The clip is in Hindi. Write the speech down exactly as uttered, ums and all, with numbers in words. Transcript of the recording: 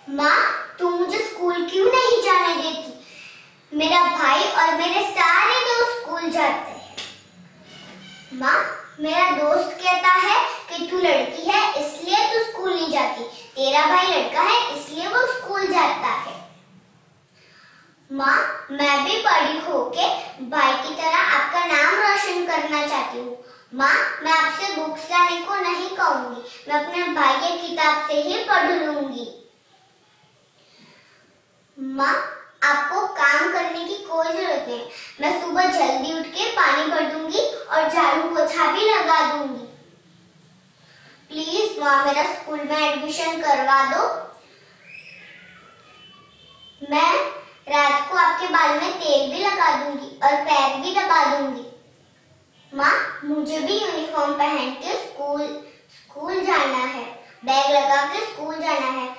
माँ, तू मुझे स्कूल क्यों नहीं जाने देती? मेरा भाई और मेरे सारे दोस्त स्कूल जाते हैं। माँ, मेरा दोस्त कहता है कि तू लड़की है इसलिए तू स्कूल नहीं जाती। तेरा भाई लड़का है इसलिए वो स्कूल जाता है। माँ, मैं भी पढ़ी होके भाई की तरह आपका नाम रोशन करना चाहती हूँ। माँ, मैं आपसे बुक्स लाने को नहीं कहूँगी, मैं अपने भाई की किताब से ही पढ़ लूंगी। माँ, आपको काम करने की कोई जरूरत नहीं, मैं सुबह जल्दी उठ के पानी भर दूंगी और झाड़ू पोछा भी लगा दूंगी। प्लीज माँ, मेरा स्कूल में एडमिशन करवा दो। मैं रात को आपके बाल में तेल भी लगा दूंगी और पैर भी दबा दूंगी। माँ, मुझे भी यूनिफॉर्म पहन के स्कूल स्कूल जाना है, बैग लगा के स्कूल जाना है।